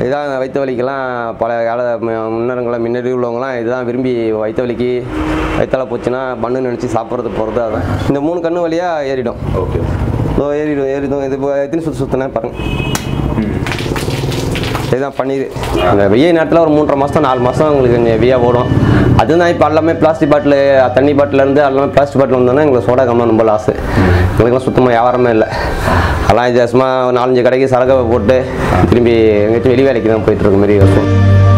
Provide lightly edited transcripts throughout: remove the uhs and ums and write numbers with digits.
இதான் வயிற்று வலிக்கெல்லாம் பல கால முன்னாடி உள்ளவங்களாம் இதுதான் விரும்பி வயிற்று வலிக்கு வயிற்றால போச்சுன்னா பண்ணுன்னு நினச்சி சாப்பிட்றது போகிறது அதான். இந்த 3 கண்ணு வழியாக ஏறிடும். ஓகே. ஏறிடும். இது எத்தனை சுற்றினேன் பாருங்கள். இதுதான் பன்னீர். இந்த வெயில் நேரத்தில் ஒரு 3.5 மாதம் 4 மாதம் உங்களுக்கு கொஞ்சம் ஹெவியாக ஓடும். அதுதான் இப்போ எல்லாமே பிளாஸ்டிக் பாட்டில் தண்ணி பாட்டிலேருந்து எல்லாமே பிளாஸ்டிக் பாட்டில் வந்தோன்னா எங்களுக்கு சோடா கம்மியாக ரொம்ப லாஸு. எங்களுக்குலாம் சுத்தமாக வியாபாரமே இல்லை. அதெல்லாம் இது சும்மா 4-5 கடைக்கு சரக்கை போட்டு திரும்பி எங்கேயாச்சும் வெளி வேலைக்கு தான் போயிட்டுருக்க மாரி இருக்கும்.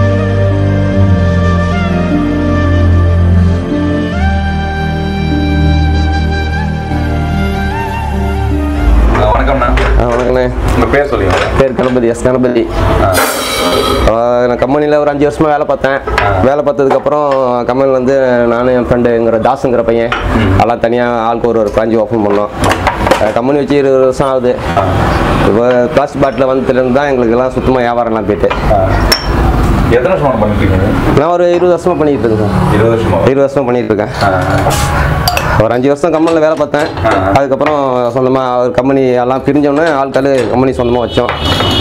வணக்கம்ண்ணா. வணக்கண்ணே. உங்கள் பேர் சொல்லுங்க. பேர் கணபதி, எஸ் கணபதி. நான் கம்பெனியில் ஒரு 5 வருஷமாக வேலை பார்த்தேன். வேலை பார்த்ததுக்கப்புறம் கம்பெனியில் வந்து நானும் என் ஃப்ரெண்டுங்கிற தாஸுங்கிற பையன் எல்லாம் தனியாக ஆளுக்கு ஒரு பிராஞ்சி ஓப்பன் பண்ணோம். கம்பெனி வச்சு 20 வருஷம் ஆகுது. இப்போ பிளாஸ்டிக் பாட்டில் வந்ததுலேருந்து தான் எங்களுக்கெல்லாம் சுத்தமாக வியாபாரம்லாம் போயிட்டு. எத்தனை வருஷமாக பண்ணிட்டு இருக்கீங்க? நான் ஒரு 20 வருஷமாக பண்ணிகிட்டு இருக்கேன். 20 வருஷமாக பண்ணிகிட்டு இருக்கேன். ஒரு 5 வருஷம் கம்பெனியில் வேலை பார்த்தேன். அதுக்கப்புறம் சொந்தமாக ஒரு கம்பெனி எல்லாம் பிரிஞ்சோன்னே ஆட்கள் கம்பெனி சொந்தமாக வச்சோம்.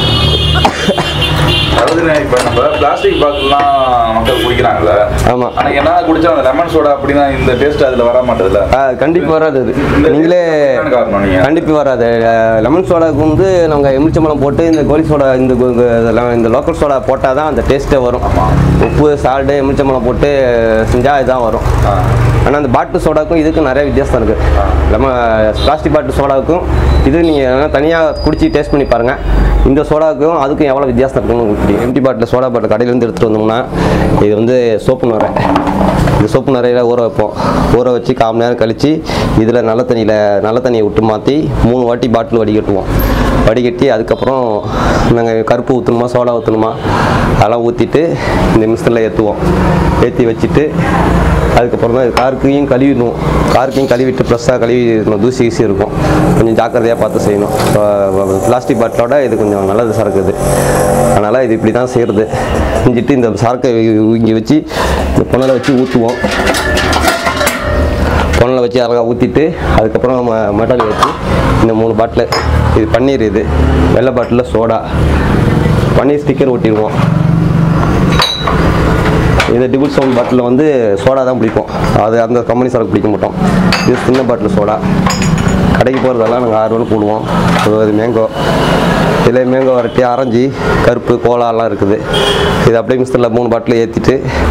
அதாவது இப்போ நம்ம பிளாஸ்டிக் பாட்டில்லாம் மக்கள் குடிக்கிறாங்கல்ல. ஆமாம். ஆனால் என்ன குடிச்சா அந்த லெமன் சோடா அப்படின்னா இந்த டேஸ்ட் அதில் வர மாட்டேதுல்ல? கண்டிப்பாக வராது. அது நீங்களே கண்டிப்பாக வராது. லெமன் சோடாவுக்கு வந்து நாங்கள் எலுமிச்சம்பழம் போட்டு இந்த கோலி சோடா இந்த லோக்கல் சோடா போட்டால் தான் அந்த டேஸ்ட்டே வரும். உப்பு சால்ட்டு எலுமிச்சம்பழம் போட்டு செஞ்சால் இதுதான் வரும். ஆனால் அந்த பாட்டில் சோடாவுக்கும் இதுக்கும் நிறைய வித்தியாசம் இருக்குது. பிளாஸ்டிக் பாட்டில் சோடாவுக்கும் இது நீங்கள் தனியாக குடிச்சு டேஸ்ட் பண்ணி பாருங்கள். இந்த சோடாவுக்கும் அதுக்கும் எவ்வளோ வித்தியாசம் இருக்குன்னு உங்களுக்கு தெரியும். எம்டி பாட்டில் சோடா பாட்டில் கடையிலேருந்து எடுத்துகிட்டு வந்தோம்னா இது வந்து சோப்பு நுரை. இந்த சோப்பு நுரையில் ஊற வைப்போம். ஊற வச்சு 1/4 மணி நேரம் கழித்து இதில் நல்ல தண்ணியை விட்டு மாற்றி 3 வாட்டி பாட்டில் வடிகட்டுவோம். வடிகட்டி அதுக்கப்புறம் நாங்கள் கருப்பு ஊற்றணுமா சோடா ஊற்றணுமா அதெல்லாம் ஊற்றிட்டு இந்த மிஷினில் ஏற்றுவோம். ஏற்றி வச்சுட்டு அதுக்கப்புறம் தான் கார்க்கையும் கழுவிடணும். கார்க்கையும் கழுவிட்டு ப்ரெஷ்ஷாக கழுவி தூசி ஈஸி இருக்கும். கொஞ்சம் ஜாக்கிரதையாக பார்த்து செய்யணும். பிளாஸ்டிக் பாட்டிலோட இது கொஞ்சம் நல்லது சரக்கு இது. அதனால் இது இப்படி தான் செய்கிறது. செஞ்சுட்டு இந்த சரக்கை இங்கே வச்சு இந்த புனலை வச்சு ஊற்றுவோம். புனலை வச்சு அழகாக ஊற்றிட்டு அதுக்கப்புறம் மட்டன் வச்சு இந்த 3 பாட்டில் இது பன்னீர், இது வெள்ளை பாட்டிலில் சோடா, பன்னீர் ஸ்டிக்கர் ஒட்டிடுவோம். இந்த டிபிள் சவுண்ட் பாட்டிலில் வந்து சோடா தான் பிடிக்கும். அது அந்த கம்பெனி சரக்கு பிடிக்க மாட்டோம். இது சின்ன பாட்டில் சோடா. கடைக்கு போகிறதெல்லாம் நாங்கள் 6 ரூபா போடுவோம். அது மேங்கோ, இதில் மேங்கோ வரட்டி, ஆரஞ்சு, கருப்பு, கோலாலாம் இருக்குது. இது அப்படியே மிக்சரில் 3 பாட்டில் ஏற்றிட்டு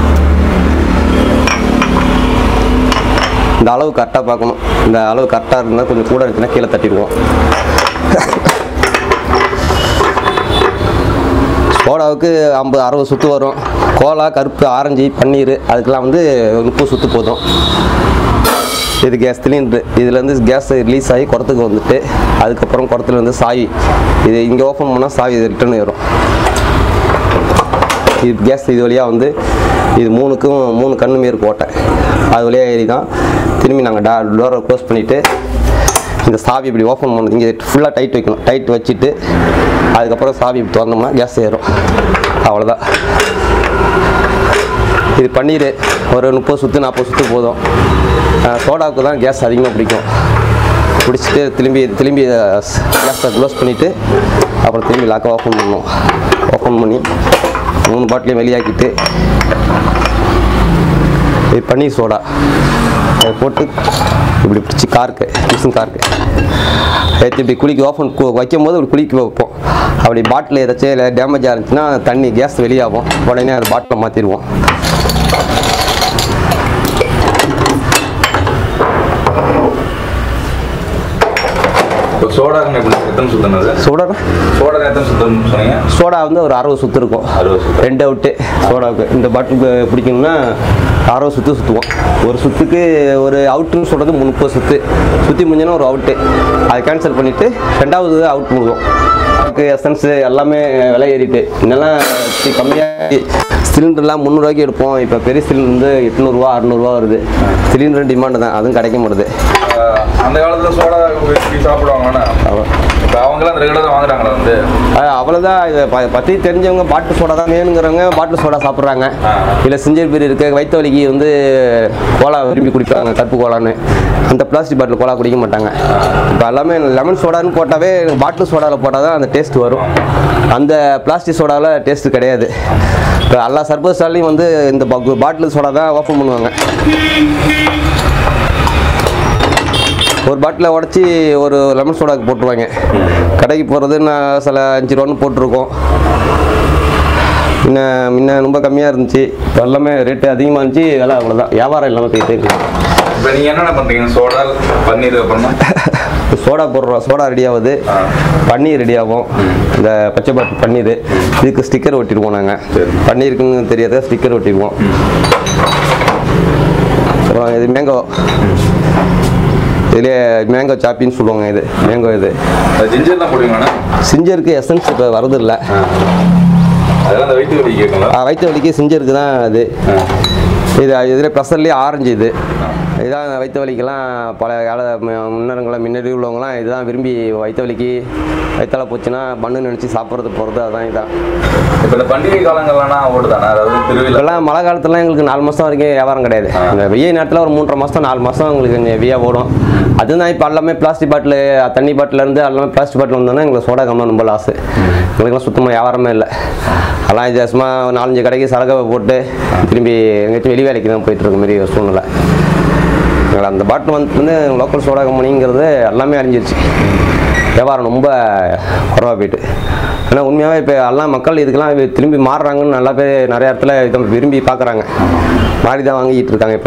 இந்த அளவு கரெக்டாக பார்க்கணும். இந்த அளவு கரெக்டாக இருந்தால் கொஞ்சம் கூட இருந்துச்சுன்னா கீழே தட்டிடுவோம். சோடாவுக்கு 50-60 சுற்று வரும். கோலா, கருப்பு, ஆரஞ்சு, பன்னீர் அதுக்கெல்லாம் வந்து 30 சுற்று போதும். இது கேஸ் சிலிண்டரு. இதுலேருந்து கேஸ் ரிலீஸ் ஆகி குடத்துக்கு வந்துட்டு அதுக்கப்புறம் குடத்துல வந்து சாவி இது இங்கே ஓப்பன் பண்ணால் சாவி இது ரிட்டர்ன் வரும். இது கேஸ் இது வழியாக வந்து இது 3 கண்ணு மாரி போட்டேன். அது வழியாக ஏறி தான் திரும்பி நாங்கள் டோரை க்ளோஸ் பண்ணிவிட்டு இந்த சாவி இப்படி ஓப்பன் பண்ணணும். இங்கே ஃபுல்லாக டைட் வைக்கணும். டைட் வச்சுட்டு அதுக்கப்புறம் சாவி இப்படி திறந்தோம்னா கேஸ் ஏறும். அவ்வளோதான். இது பன்னீர் ஒரு 30 சுற்று 40 சுற்று போதும். சோடாவுக்கு தான் கேஸ் அதிகமாக பிடிக்கும். பிடிச்சிட்டு திரும்பி கேஸை க்ளோஸ் பண்ணிவிட்டு அப்புறம் திரும்பி லாக்கை ஓப்பன் பண்ணணும். ஓப்பன் பண்ணி 3 பாட்டிலையும் வெளியாக்கிட்டு இது பன்னீர் சோடா அதை போட்டு இப்படி பிடிச்சி மிஷின் கார்க்கு ஏற்றி இப்படி குளிக்க ஓப்பன் வைக்கும்போது இப்படி குளிக்க வைப்போம். அப்படி பாட்டில் ஏதாச்சும் டேமேஜ் ஆகிருந்துச்சுன்னா தண்ணி கேஸ் வெளியாகும். உடனே அது பாட்டிலை மாற்றிடுவோம். சோடா எத்தனை சுத்தனது? சோடா எத்தனை சுத்தம் சொன்னீங்க? சோடா வந்து ஒரு 60 சுற்று இருக்கும். 2 அவுட்டு சோடாவுக்கு. இந்த பாட்டிலுக்கு பிடிக்கணும்னா 60 சுற்று சுற்றுவோம். ஒரு சுற்றுக்கு ஒரு அவுட்டுன்னு சொல்கிறது 30 சுற்று சுற்றி முடிஞ்சோன்னா ஒரு அவுட்டு. அதை கேன்சல் பண்ணிவிட்டு 2வது அவுட் போடுவோம். அதுக்கு எசன்ஸு எல்லாமே விலை ஏறிட்டு இன்னெல்லாம் கம்மியாக சிலிண்டர்லாம் 300 ரூபாய்க்கு எடுப்போம். இப்போ பெரிய சிலிண்டர் வந்து 800 600 வருது. சிலிண்டர் டிமாண்டு தான், அதுவும் கிடைக்க மாட்டுது. அந்த காலத்தில் சோடா சாப்பிடுவாங்கண்ணா. இப்போ அவங்களாம் ரெகுலராக வாங்குறாங்களா வந்து? அவ்வளோதான். இதை பற்றி தெரிஞ்சவங்க பாட்டில் சோடா தான் வேணுங்கிறவங்க பாட்டில் சோடா சாப்பிட்றாங்க. இல்லை சிஞ்சர் பீர் இருக்குது, வயிற்று வலிக்கு வந்து கோலா விரும்பி குடிப்பாங்க, கருப்பு கோலான்னு. அந்த பிளாஸ்டிக் பாட்டில் கோலா குடிக்க மாட்டாங்க. இப்போ எல்லாமே லெமன் சோடான்னு போட்டாவே பாட்டில் சோடாவில் போட்டால் தான் அந்த டேஸ்ட் வரும். அந்த பிளாஸ்டிக் சோடாவில் டேஸ்ட்டு கிடையாது. இப்போ எல்லா சர்பஸ் ஸ்டால்லையும் வந்து இந்த பாட்டில் சோடா தான் ஓப்பன் பண்ணுவாங்க. ஒரு பாட்டிலை உடச்சி ஒரு லெமன் சோடாவுக்கு போட்டுருவாங்க. கடைக்கு போகிறது நான் சில 5 ரூபான்னு போட்டிருக்கோம். முன்ன ரொம்ப கம்மியாக இருந்துச்சு, இப்போ எல்லாமே ரேட்டு அதிகமாக இருந்துச்சு. இதெல்லாம் அவ்வளோதான், வியாபாரம் இல்லாமல் போயிட்டு இருக்கு. இப்போ நீங்கள் என்னென்ன பண்ணுறீங்க? சோடா பன்னீர் அப்புறமா சோடா போடுறோம், சோடா ரெடி ஆகுது, பன்னீர் ரெடி ஆகும். இந்த பச்சை பாட்டு பன்னீர், இதுக்கு ஸ்டிக்கர் ஒட்டிடுவோம். நாங்கள் பன்னீருக்குன்னு தெரியாத ஸ்டிக்கர் ஒட்டிடுவோம். அப்புறம் இது மேங்கோ, இதுலேயே மேங்கோ சாப்பின்னு சொல்லுவாங்க. இது மேங்கோ. இது ஜிஞ்சர் தான் போடுவீங்களா? சிஞ்சருக்கு எசன்ஸ் இப்போ வரது இல்லை. அதெல்லாம் அந்த வயிற்று வலிக்கு கேட்கலாம். வயிற்று வலிக்கு சிஞ்சருக்கு தான் அது. இது இதில் ப்ரெஷர்லேயே ஆரஞ்சு. இதான் வயிற்று வலிக்கெல்லாம் பல கால முன்னாடி உள்ளவங்களாம் இதுதான் விரும்பி வயிற்று வலிக்கு வயிற்றால போச்சுன்னா பண்ணு நினச்சி சாப்பிட்றது போகிறது. அதான் இதான். இப்போ இந்த பண்டிகை காலங்கள்லாம் ஓடுதானே? அதாவது திருவிழாலாம் மழை காலத்துலாம் எங்களுக்கு 4 மாதம் வரைக்கும் வியாபாரம் கிடையாது. இந்த வெயில் நேரத்தில் ஒரு 3.5 மாதம் 4 மாதம் எங்களுக்கு கொஞ்சம் ஹெவியாக ஓடும். அதுதான் இப்போ எல்லாமே பிளாஸ்டிக் பாட்டில், தண்ணி பாட்டிலேருந்து எல்லாமே பிளாஸ்டிக் பாட்டில் வந்தோன்னா எங்களுக்கு சோடா கம்மா ரொம்ப லாஸு. எங்களுக்குலாம் சுத்தமாக வியாபாரமே இல்லை. அதெல்லாம் இது சும்மா 4-5 கடைக்கு சரகை போட்டு திரும்பி எங்கேயாச்சும் வெளி வேலைக்கு தான் போயிட்டுருக்க மாரி ஒரு சூழ்நிலை. அந்த பாட்டில் வந்து லோக்கல் சோடா கம்பெனிங்கிறது எல்லாமே அழிஞ்சிருச்சு. வியாபாரம் ரொம்ப குறவாக போயிட்டு. ஆனால் உண்மையாகவே இப்போ எல்லாம் மக்கள் இதுக்கெல்லாம் திரும்பி மாறுறாங்கன்னு நல்லா பேர் நிறைய இடத்துல இதை விரும்பி பார்க்குறாங்க. மாறி தான் வாங்கிட்டு இருக்காங்க.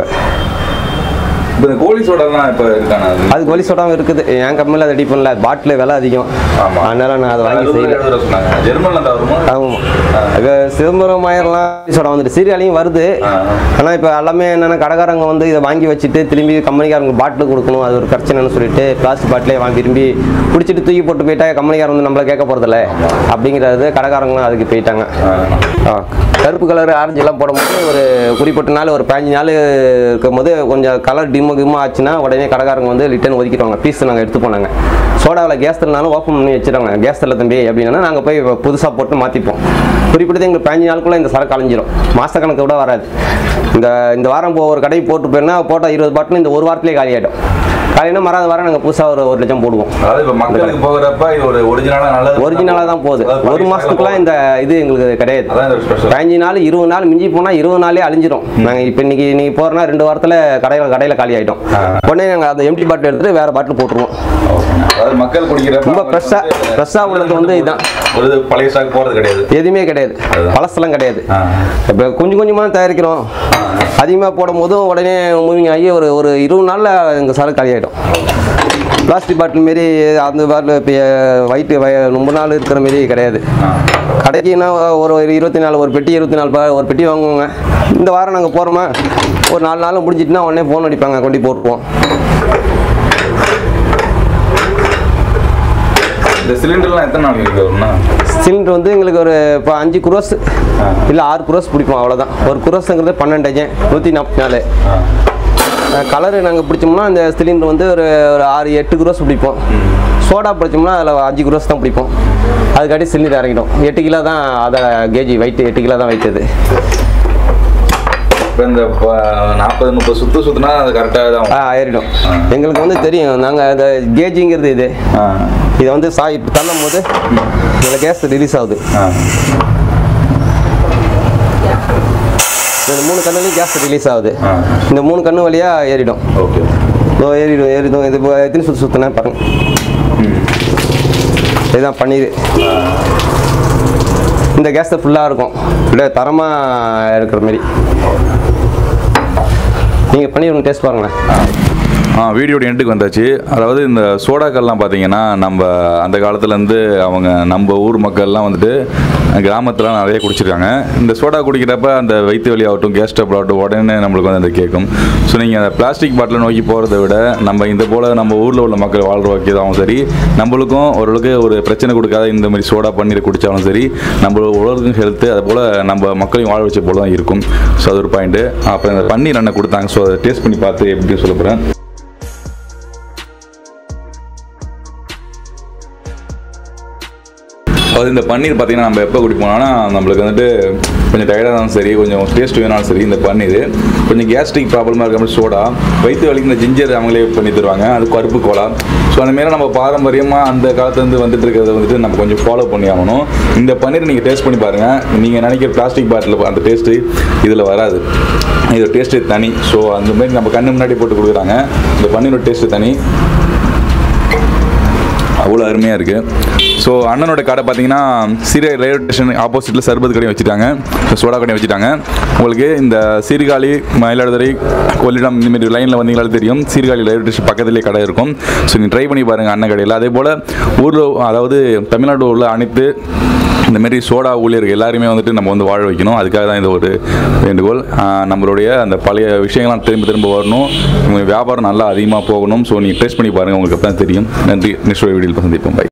இப்போ இந்த கோழி சோடாலாம் இப்போ இருக்காங்க. அது கோழி சோடாவும் இருக்குது. என் கம்பெனியில் அதை ரெடி பண்ணல, பாட்டில் விலை அதிகம். அதனால நான் அதை வாங்கி செய்யல. ஆமாம், சிதம்பரம் மாயர்லாம் சோடா வந்துட்டு சீரியலையும் வருது. ஆனால் இப்போ எல்லாமே என்னென்னா கடைக்காரங்க வந்து இதை வாங்கி வச்சுட்டு திரும்பி கம்பெனிக்காரங்க பாட்டில் கொடுக்கணும், அது ஒரு பிரச்சனைன்னு சொல்லிட்டு பிளாஸ்டிக் பாட்டிலே வாங்கி விரும்பி குடிச்சிட்டு தூக்கி போட்டு போயிட்டா கம்பெனிக்காரங்க வந்து நம்மளை கேட்க போகிறதில்ல அப்படிங்கிறது கடைக்காரங்களும் அதுக்கு போயிட்டாங்க. கருப்பு கலர் ஆரஞ்சு எல்லாம் போடும்போது ஒரு குறிப்பிட்ட நாள் ஒரு 15 நாள் இருக்கும்போது கொஞ்சம் கலர் டிம்மா ஆச்சுன்னா உடனே கடைக்காரங்க வந்து ரிட்டர்ன் ஒதுக்கிடுவாங்க. பீஸ் நாங்கள் எடுத்து போனாங்க. சோடாவில் கேஸ் தரனாலும் ஓப்பன் பண்ணி வச்சுருவாங்க. கேஸ் தரல தம்பி அப்படின்னா நாங்கள் போய் புதுசாக போட்டு மாற்றிப்போம். குறிப்பிட்டது எங்களுக்கு 15 நாளுக்குள்ளே இந்த சரக்கு அழிஞ்சிடும். மாதக்கணக்கு விட வராது. இந்த வாரம் ஒரு கடைக்கு போட்டு போயிருந்தா போட்டால் 20 பாட்டில் இந்த ஒரு வாரத்திலே காலி ஆகிடும். காலையில் மறாத வாரம் நாங்கள் புதுசாக ஒரு 1 லட்சம் போடுவோம். மக்களுக்கு போகிறப்ப இது ஒரு ஒரிஜினலாக தான் போகுது. ஒரு மாதத்துக்குலாம் இந்த இது எங்களுக்கு கிடையாது. 15 நாள் 20 நாள் மிஞ்சி போனால் 20 நாளே அழிஞ்சிடும். நாங்கள் இப்போ இன்னைக்கு நீங்கள் போகிறோன்னா 2 வாரத்தில் கடையில் காலி ஆகிட்டோம். உடனே நாங்கள் அந்த எம்டி பாட்டில் எடுத்துகிட்டு வேறு பாட்டில் போட்டுருவோம். மக்கள் குடிக்கிற ரொம்ப ஃப்ரெஷ்ஷாக உள்ளது வந்து இதுதான். பழைய ஸ்டாக் போகிறது கிடையாது, எதுவுமே கிடையாது, பழசெல்லாம் கிடையாது. இப்போ கொஞ்சமாக தயாரிக்கிறோம். அதிகமாக போடும் போதும் உடனே மூவிங் ஆகி ஒரு 20 நாளில் எங்கள் சரக்கு காலி ஆகிடும். பிளாஸ்டிக் பாட்டில் மாரி அந்த பாட்டில் இப்போ வயிற்று ரொம்ப நாள் இருக்கிற மாரி கிடையாது. கடைக்குன்னா ஒரு 24 ஒரு பெட்டி 24 ஒரு பெட்டி வாங்குவோங்க. இந்த வாரம் நாங்கள் போகிறோமா ஒரு 4 நாள் முடிஞ்சிட்டுனா உடனே ஃபோன் அடிப்பாங்க, கொண்டு போட்டுருவோம். இந்த சிலிண்டர்லாம் எத்தனை நாள் இருக்குதுன்னா? சிலிண்டர் வந்து எங்களுக்கு ஒரு இப்போ 5 குரோஸ் இல்லை 6 குரோஸ் பிடிப்போம், அவ்வளோதான். ஒரு குரோஸுங்கிறது 12 டஜன் 144. கலரு நாங்கள் பிடிச்சோம்னா அந்த சிலிண்டர் வந்து ஒரு 6-8 குரோஸ் பிடிப்போம். சோடா பிடிச்சோம்னா அதில் 5 குரோஸ் தான் பிடிப்போம். அதுக்காட்டி சிலிண்டர் இறங்கிடும். 8 கிலோ தான் அதை கேஜி வெயிட்டு, 8 கிலோ தான் வைத்தது. இப்போ இந்த 40-30 சுற்றுனா அது கரெக்டாக தான் ஏறிடும். எங்களுக்கு வந்து தெரியும், நாங்கள் அந்த கேஜிங்கிறது இதை வந்து தள்ளும் போது இதில் கேஸ் ரிலீஸ் ஆகுது. இந்த 3 கண்ணுலையும் கேஸ் ரிலீஸ் ஆகுது. இந்த 3 கண்ணு வழியாக ஏறிடும். ஓகே, ஏறிடும். இது எத்தனை சுற்றுனா பாருங்க. இதுதான் பன்னீர். இந்த கேஸ் ஃபுல்லாக இருக்கும், இல்லை தரமாக இருக்கிற மாதிரி. நீங்கள் பன்னீர் ஒன்று டேஸ்ட் பாருங்களேன். வீடியோட எண்டுக்கு வந்தாச்சு. அதாவது இந்த சோடாக்கள்லாம் பார்த்தீங்கன்னா நம்ம அந்த காலத்துலேருந்து நம்ம ஊர் மக்கள்லாம் வந்துட்டு கிராமத்தில் நிறைய குடிச்சிருக்காங்க. இந்த சோடா குடிக்கிறப்ப அந்த வயிற்று வலி ஆகட்டும், கேஸ் ட்ரபிள் ஆகட்டும் உடனே நம்மளுக்கு வந்து அந்த கேட்கும். ஸோ நீங்கள் அந்த பிளாஸ்டிக் பாட்டிலை நோக்கி போகிறத விட நம்ம இந்த போல் நம்ம ஊரில் உள்ள மக்கள் வாழ்கிற வைக்கிறதாகவும் சரி, நம்மளுக்கும் ஓரளவுக்கு ஒரு பிரச்சனை கொடுக்காத இந்த மாதிரி சோடா பன்னீர் குடித்தாலும் சரி, நம்ம உலகம் ஹெல்த்து, அது போல் நம்ம மக்களையும் வாழ வச்ச போல தான் இருக்கும். ஸோ அது ஒரு பாயிண்ட்டு. அப்புறம் இந்த பன்னீர் அண்ணன் கொடுத்தாங்க. ஸோ அதை டேஸ்ட் பண்ணி பார்த்து எப்படின்னு சொல்ல போகிறேன். அது இந்த பன்னீர் பார்த்தீங்கன்னா நம்ம எப்போ குடிப்போம்னா நம்மளுக்கு வந்துட்டு கொஞ்சம் டயர்டாக இருந்தாலும் சரி, கொஞ்சம் டேஸ்ட் வேணாலும் சரி, இந்த பன்னீர் கொஞ்சம் கேஸ்ட்ரிக் ப்ராப்ளமாக இருக்க மாதிரி சோடா, வயிற்று வலிக்கு இந்த ஜிஞ்சர் அவங்களே பண்ணி தருவாங்க, அது கருப்பு கோலா. ஸோ அந்தமாரி நம்ம பாரம்பரியமாக அந்த காலத்துலேருந்து வந்துட்டு இருக்கிறத வந்துட்டு நம்ம கொஞ்சம் ஃபாலோ பண்ணி ஆகணும். இந்த பன்னீர் நீங்கள் டேஸ்ட் பண்ணி பாருங்கள். நீங்கள் நினைக்கிற பிளாஸ்டிக் பாட்டில் அந்த டேஸ்ட்டு இதில் வராது. இது டேஸ்ட்டு தனி. ஸோ அந்தமாரி நம்ம கண்ணு முன்னாடி போட்டு கொடுக்குறாங்க. இந்த பன்னீரோட டேஸ்ட்டு தனி, அவ்வளோ அருமையாக இருக்குது. ஸோ அண்ணனோட கடை பார்த்தீங்கன்னா சீர்காழி ரயில்வே ஸ்டேஷன் ஆப்போசிட்டில் சர்பத் கடையும் வச்சுட்டாங்க, சோடா கடையும் வச்சுட்டாங்க. உங்களுக்கு இந்த சீர்காழி, மயிலாடுதுறை, கொள்ளிடம் இந்தமாரி லைனில் வந்தீங்களாலும் தெரியும், சீர்காழி ரயில்வே ஸ்டேஷன் பக்கத்துலேயே கடை இருக்கும். ஸோ நீங்கள் ட்ரை பண்ணி பாருங்கள் அண்ணன் கடையில். அதே போல் ஊரில், அதாவது தமிழ்நாடு உள்ள அனைத்து இந்தமாரி சோடா ஊழியர்கள் எல்லாருமே வந்துட்டு நம்ம வந்து வாழ வைக்கணும். அதுக்காக தான் இந்த ஒரு வேண்டுகோள். நம்மளுடைய அந்த பழைய விஷயங்கள்லாம் திரும்ப வரணும், வியாபாரம் நல்லா அதிகமாக போகணும். ஸோ நீங்கள் டேஸ்ட் பண்ணி பாருங்கள், உங்களுக்கு தான் தெரியும். நன்றி. நெக்ஸ்ட் வீடியோவில் சந்திப்போம். பை.